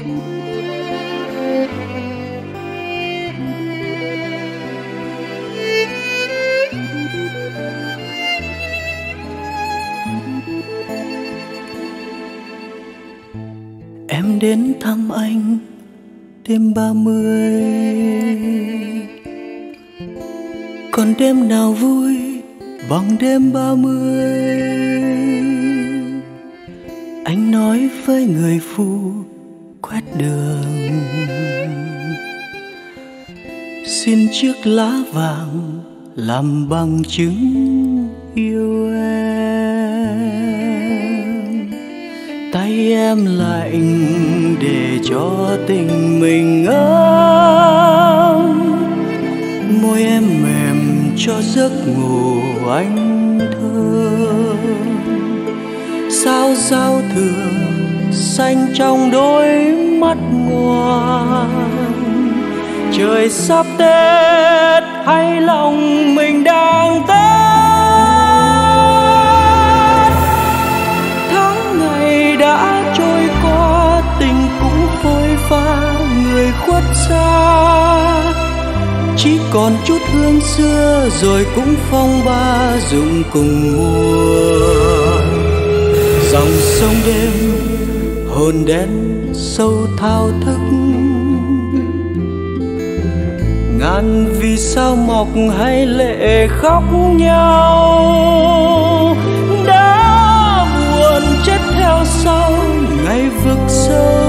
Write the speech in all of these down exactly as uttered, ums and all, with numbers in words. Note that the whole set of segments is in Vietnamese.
Em đến thăm anh đêm ba mươi, còn đêm nào vui bằng đêm ba mươi. Anh nói với người phụ quét đường, xin chiếc lá vàng làm bằng chứng yêu em. Tay em lạnh để cho tình mình ấm, môi em mềm cho giấc ngủ anh thơ. Sao giao thừa xanh trong đôi mắt ngoan, trời sắp Tết hay lòng mình đang Tết. Tháng ngày đã trôi qua, tình cũng phôi pha, người khuất xa. Chỉ còn chút hương xưa rồi cũng phong ba rụng cùng mùa. Dòng sông đêm hồn đen sâu thao thức, ngàn vì sao mọc hay lệ khóc nhau. Đã buồn chết theo sau ngày vực sâu,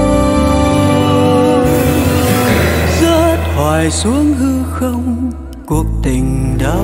rớt hoài xuống hư không cuộc tình đau.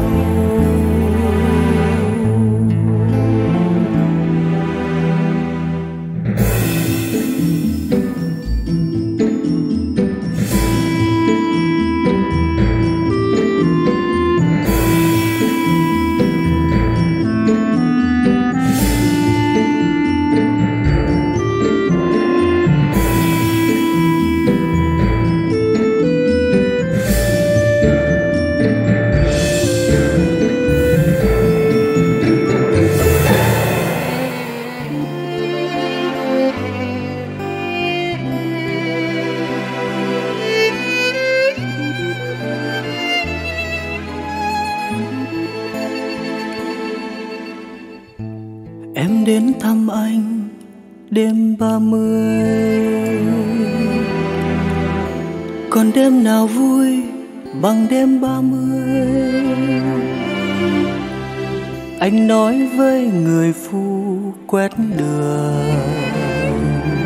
Em đến thăm anh đêm ba mươi, còn đêm nào vui bằng đêm ba mươi. Anh nói với người phụ quét đường,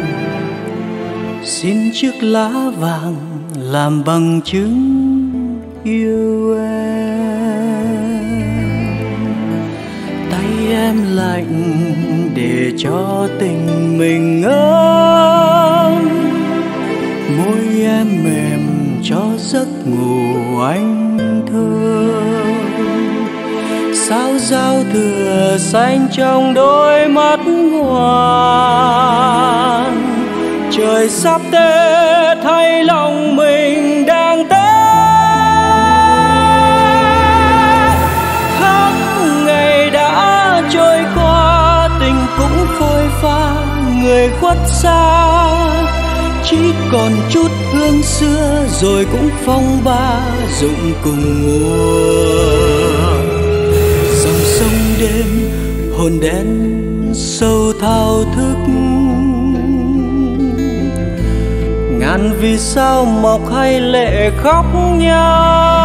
xin chiếc lá vàng làm bằng chứng yêu em. Tay em lạnh để cho tình mình ấm, môi em mềm cho giấc ngủ anh thơ. Sao giao thừa xanh trong đôi mắt ngoan, trời sắp Tết hay lòng mình đang Tết. Tháng ngày đã trôi qua, tình cũng phôi pha, người khuất xa. Chỉ còn chút hương xưa rồi cũng phong ba rụng cùng mùa. Dòng sông đêm hồn đen sâu thao thức, ngàn vì sao mọc hay lệ khóc nhau.